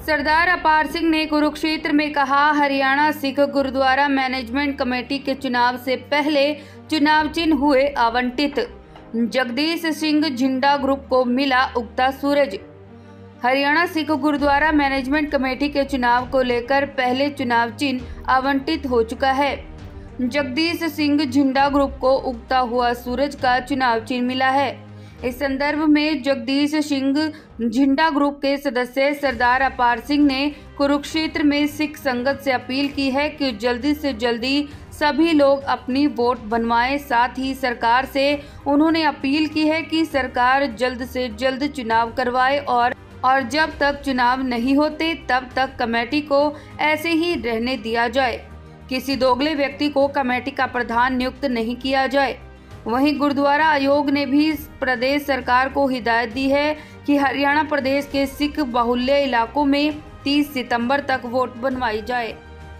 सरदार अपार सिंह ने कुरुक्षेत्र में कहा, हरियाणा सिख गुरुद्वारा मैनेजमेंट कमेटी के चुनाव से पहले चुनाव चिन्ह हुए आवंटित। जगदीश सिंह झिंडा ग्रुप को मिला उगता सूरज। हरियाणा सिख गुरुद्वारा मैनेजमेंट कमेटी के चुनाव को लेकर पहले चुनाव चिन्ह आवंटित हो चुका है। जगदीश सिंह झिंडा ग्रुप को उगता हुआ सूरज का चुनाव चिन्ह मिला है। इस संदर्भ में जगदीश सिंह झिंडा ग्रुप के सदस्य सरदार अपार सिंह ने कुरुक्षेत्र में सिख संगत से अपील की है कि जल्दी से जल्दी सभी लोग अपनी वोट बनवाएं। साथ ही सरकार से उन्होंने अपील की है कि सरकार जल्द से जल्द चुनाव करवाए और जब तक चुनाव नहीं होते तब तक कमेटी को ऐसे ही रहने दिया जाए। किसी दोगले व्यक्ति को कमेटी का प्रधान नियुक्त नहीं किया जाए। वहीं गुरुद्वारा आयोग ने भी प्रदेश सरकार को हिदायत दी है कि हरियाणा प्रदेश के सिख बाहुल्य इलाकों में 30 सितंबर तक वोट बनवाई जाए।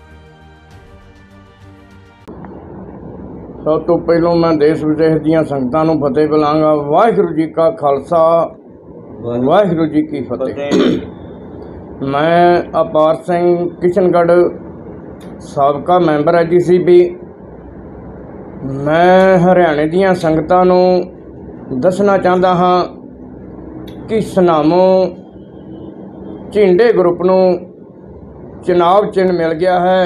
सब तो पहलों मैं देश विदेश ਦੀਆਂ ਸੰਗਤਾਂ ਨੂੰ ਫਤਿਹ ਬੁਲਾਵਾਂਗਾ। ਵਾਹਿਗੁਰੂ ਜੀ ਕਾ ਖਾਲਸਾ ਵਾਹਿਗੁਰੂ ਜੀ ਕੀ ਫਤਿਹ। मैं अपार सिंह किशनगढ़ साबका मैंबर है GCB। मैं हरियाणे ਦੀਆਂ ਸੰਗਤਾਂ ਨੂੰ ਦੱਸਣਾ ਚਾਹੁੰਦਾ ਹਾਂ ਕਿ ਸਨਾਮੋ ਝਿੰਡੇ ਗਰੁੱਪ ਨੂੰ ਚੁਣਾਵ ਚਿੰਨ੍ਹ ਮਿਲ ਗਿਆ ਹੈ।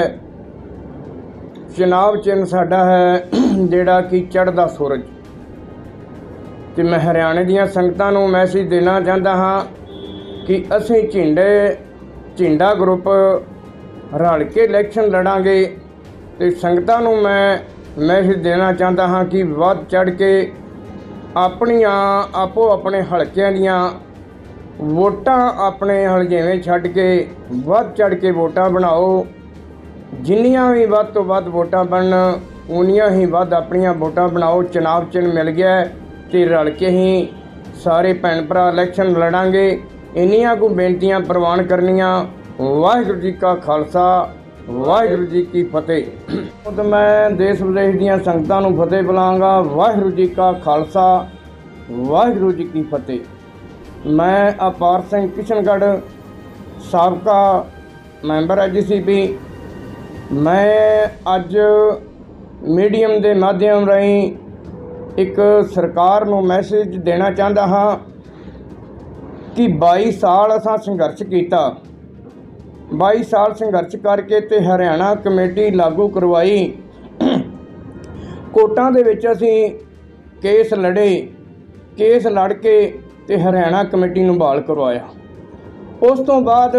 ਚੁਣਾਵ ਚਿੰਨ੍ਹ ਸਾਡਾ ਹੈ ਜਿਹੜਾ ਕਿ ਚੜ੍ਹਦਾ ਸੂਰਜ। ਤੇ ਮੈਂ ਹਰਿਆਣੇ ਦੀਆਂ ਸੰਗਤਾਂ ਨੂੰ ਮੈਸੇਜ ਦੇਣਾ ਚਾਹੁੰਦਾ ਹਾਂ ਕਿ ਅਸੀਂ ਝਿੰਡਾ ਗਰੁੱਪ ਰਲ ਕੇ ਇਲੈਕਸ਼ਨ ਲੜਾਂਗੇ। ਤੇ ਸੰਗਤਾਂ ਨੂੰ ਮੈਂ मैसेज देना चाहता हाँ कि वध चढ़ के अपनियां आपो अपने हलकियां दियां वोटां अपने हलजेवें छड्ड के वध चढ़ के वोटां बनाओ। जिन्नियां भी वध तो वध वोटां बनन उन्नियां ही वध अपनियां वोटां बनाओ। चुनाव चिन्ह मिल गया तो रल के ही सारे भैन भरा इलैक्शन लड़ांगे। इन्नियां को बेनतियां प्रवान करनियां। वाहिगुरू जी का खालसा वाहिगुरू जी की फतेह। तो मैं देश विदेश ਦੀਆਂ ਸੰਗਤਾਂ ਨੂੰ ਫਤਿਹ ਬੁਲਾਵਾਂਗਾ। वाहिगुरू जी का खालसा वाहिगुरू जी की फतेह। मैं अपार सिंह किशनगढ़ साबका मैंबर है GCB। मैं अज मीडियम के माध्यम राही एक सरकार ਨੂੰ मैसेज देना चाहता हाँ कि 22 साल असां संघर्ष किया। 22 साल संघर्ष करके ते हरियाणा कमेटी लागू करवाई। कोर्टां दे विच असीं केस लड़े। केस लड़ के ते हरियाणा कमेटी नूं बहाल करवाया। उस तो बाद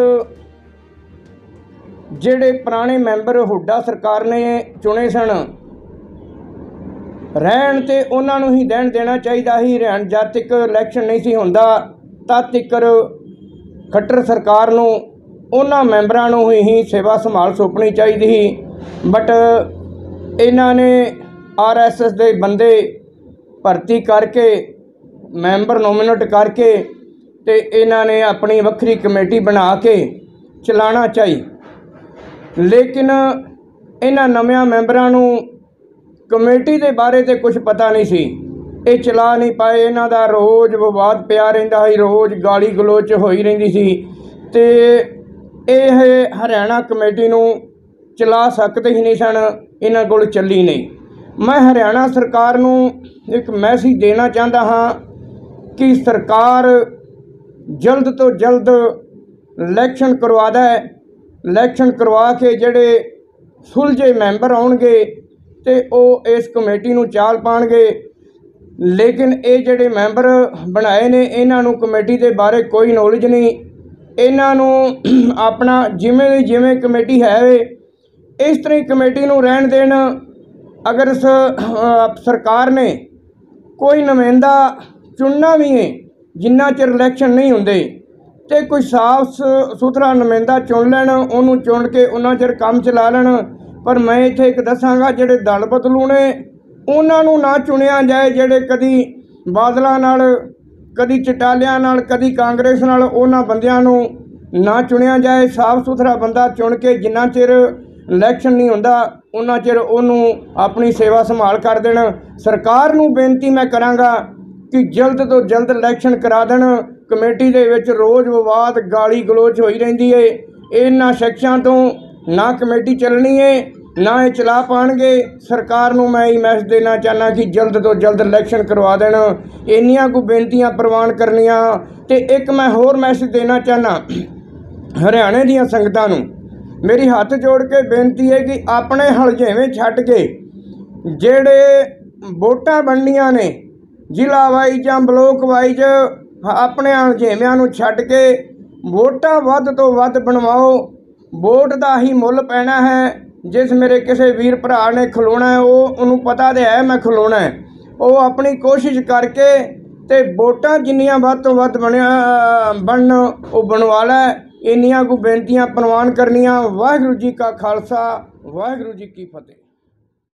जिहड़े पुराने मैंबर हुड्डा सरकार ने चुने सन रहन ते उन्हां नूं ही रहन देना चाहिदा ही। हरियाणा जद तक इलैक्शन नहीं सी हुंदा तद तक खट्टर सरकार नूं उन्हां मैंबरां नूं ही सेवा संभाल सौंपनी चाहिदी ही। बट इन्हां ने RSS दे बंदे भर्ती करके मैंबर नोमिनेट करके ते इन्हां ने अपनी वक्री कमेटी बना के चलाना चाहिए। लेकिन इन्हां नव्यां मैंबरां नूं कमेटी दे बारे ते कुछ पता नहीं सी। ये चला नहीं पाए। इन्हां दा रोज़ विवाद पिया रहिंदा ही, रोज़ गाली गलोच होई रहिंदी सी ते ਇਹ हरियाणा कमेटी ਨੂੰ चला सकते ही नहीं सन। इन्हां कोल ਚੱਲੀ नहीं। मैं हरियाणा सरकार ਨੂੰ एक मैसेज देना चाहता हाँ कि सरकार जल्द तो जल्द इलैक्शन करवा दे। इलैक्शन करवा के ਜਿਹੜੇ सुलझे मैंबर आउणगे ते ਉਹ इस कमेटी ਨੂੰ चाल पाणगे। लेकिन ये ਜਿਹੜੇ मैंबर बनाए ने इन्हां ਨੂੰ कमेटी के बारे कोई नॉलेज नहीं। इन्हां नूं अपना जिवें दी जिवें कमेटी है इस तरह कमेटी नूं रहन देण। अगर सरकार ने कोई नुमाइंदा चुनना भी है जिन्ना चिर इलैक्शन नहीं हुंदे तो कोई साफ सुथरा नुमाइंदा चुन लैण, उन्होंने चुन के उन्ना चिर काम चला लैण। पर मैं इत्थे एक दसांगा जिहड़े दल बदलू ने उन्हां नूं ना चुनिया जाए। जिहड़े कदी बादलों नाल कदी चटालियां नाल कदी कांग्रेस नाल उन्हां बंदियां नूं ना चुनिया जाए। साफ सुथरा बंदा चुन के जिन्ना चिर इलैक्शन नहीं हुंदा उन्ना चिर उन्होंने अपनी सेवा संभाल कर देण। सरकार नूं बेनती मैं करांगा कि जल्द तो जल्द इलैक्शन करा देण। ਕਮੇਟੀ ਦੇ ਵਿੱਚ ਰੋਜ਼ ਵਿਵਾਦ ਗਾਲੀ ਗਲੋਚ ਹੋਈ ਰਹਿੰਦੀ ਏ। ਇਹਨਾਂ ਸ਼ਖਸਾਂ ਤੋਂ ਨਾ ਕਮੇਟੀ ਚੱਲਣੀ ਏ, ਨਾ ਇਹ ਚਲਾ ਪਾਣਗੇ। ਸਰਕਾਰ ਨੂੰ ਮੈਂ ਇਹ ਮੈਸੇਜ ਦੇਣਾ ਚਾਹੁੰਦਾ ਕਿ ਜਲਦ ਤੋਂ ਜਲਦ ਇਲੈਕਸ਼ਨ ਕਰਵਾ ਦੇਣ। ਇੰਨੀਆਂ ਕੁ ਬੇਨਤੀਆਂ ਪ੍ਰਵਾਨ ਕਰਨੀਆਂ। ਤੇ ਇੱਕ ਮੈਂ ਹੋਰ ਮੈਸੇਜ ਦੇਣਾ ਚਾਹੁੰਦਾ ਹਰਿਆਣੇ ਦੀਆਂ ਸੰਗਤਾਂ ਨੂੰ। ਮੇਰੀ ਹੱਥ ਜੋੜ ਕੇ ਬੇਨਤੀ ਹੈ ਕਿ ਆਪਣੇ ਹਲਝੇਵੇਂ ਛੱਡ ਕੇ ਜਿਹੜੇ ਵੋਟਾਂ ਬਣਨੀਆਂ ਨੇ ਜ਼ਿਲ੍ਹਾ ਵਾਈਜ਼ ਜਾਂ ਬਲੋਕ ਵਾਈਜ਼, ਆਪਣੇ ਹਲਝੇਵਿਆਂ ਨੂੰ ਛੱਡ ਕੇ ਵੋਟਾਂ ਵੱਧ ਤੋਂ ਵੱਧ ਬਣਵਾਓ। ਵੋਟ ਦਾ ਹੀ ਮੁੱਲ ਪੈਣਾ ਹੈ। ਜਿਸ ਮੇਰੇ ਕਿਸੇ ਵੀਰ ਭਰਾ ਨੇ ਖਲੋਣਾ ਹੈ, ਉਹਨੂੰ ਪਤਾ ਤਾਂ ਹੈ ਮੈਂ ਖਲੋਣਾ ਹੈ, ਉਹ ਆਪਣੀ ਕੋਸ਼ਿਸ਼ ਕਰਕੇ ਤੇ ਵੋਟਾਂ ਜਿੰਨੀਆਂ ਵੱਧ ਤੋਂ ਵੱਧ ਬਣਨ ਉਹ ਬਣਵਾ ਲੈ। ਇੰਨੀਆਂ ਕੁ ਬੇਨਤੀਆਂ ਪ੍ਰਵਾਨ ਕਰਨੀਆਂ। ਵਾਹਿਗੁਰੂ ਜੀ ਕਾ ਖਾਲਸਾ, ਵਾਹਿਗੁਰੂ ਜੀ ਕੀ ਫਤਿਹ।